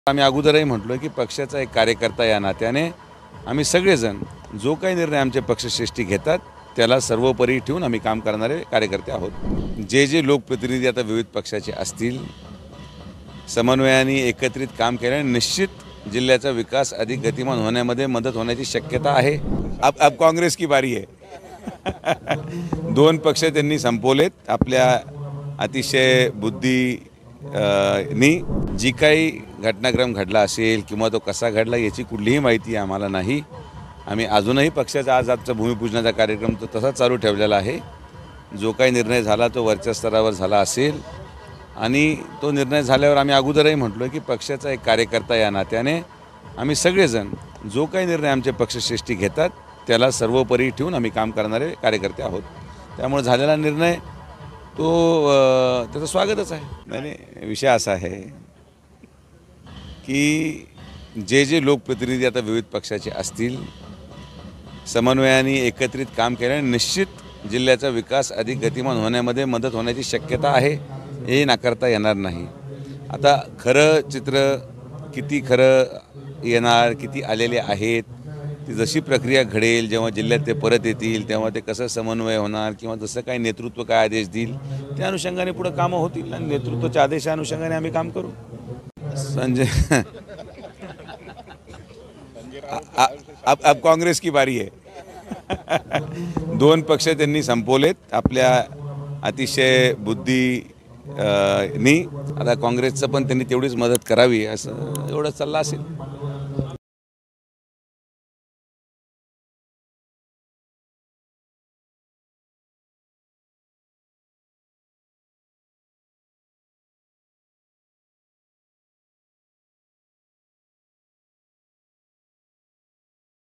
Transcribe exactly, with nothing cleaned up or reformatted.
आम्ही अगोदरही म्हटलो की पक्षाचा एक कार्यकर्ता या नात्याने आम्ही सगळेजण जो काही निर्णय आमचे पक्षश्रेष्ठी घेतात त्याला सर्वोपरी ठेवून आम्ही काम करणारे कार्यकर्ते आहोत। जे जे लोकप्रतिनिधी आता विविध पक्षाचे असतील, समन्वयाने एकत्रित काम केल्याने निश्चित जिल्ह्याचा विकास अधिक गतिमान होण्यामध्ये मदत होण्याची शक्यता आहे। अब अब काँग्रेस की बारी आहे। दोन पक्ष त्यांनी संपवलेत। आपल्या अतिशय बुद्धी नी जी काही घटनाक्रम घडला असेल किंवा तो कसा घडला याची कुठलीही माहिती आम्हाला नाही। आम्ही अजूनही पक्षाचा आज आजचा भूमिपूजनाचा कार्यक्रम तो तसाच चालू ठेवलेला आहे। जो काही निर्णय झाला तो वरच्या स्तरावर झाला असेल आणि तो निर्णय झाल्यावर आम्ही अगोदरही म्हटलो की पक्षाचा एक कार्यकर्ता या नात्याने आम्ही सगळेजण जो काही निर्णय आमचे पक्षश्रेष्ठी घेतात त्याला सर्वोपरी ठेवून आम्ही काम करणारे कार्यकर्ते आहोत। त्यामुळे झालेला निर्णय तो त्याचं स्वागतच आहे। नाही, विषय असा आहे की जे जे लोकप्रतिनिधी आता विविध पक्षाचे असतील, समन्वयाने एकत्रित काम केल्याने निश्चित जिल्ह्याचा विकास अधिक गतिमान होण्यामध्ये मदत होण्याची शक्यता आहे, हे नाकारता येणार नाही। आता खरं चित्र किती खरं येणार, किती आलेले आहेत, ती जशी प्रक्रिया घडेल, जेव्हा जिल्ह्यात ते परत येतील तेव्हा ते कसं समन्वय होणार किंवा जसं काही नेतृत्व काय आदेश देईल त्या अनुषंगाने पुढे कामं होतील आणि नेतृत्वाच्या आदेशा अनुषंगाने आम्ही काम करू। संजय अब अब काँग्रेस की बारी आहे। दोन पक्ष त्यांनी संपवलेत। आपल्या अतिशय बुद्धी नी आता काँग्रेसचं पण त्यांनी तेवढीच मदत करावी असं एवढं सल्ला असेल।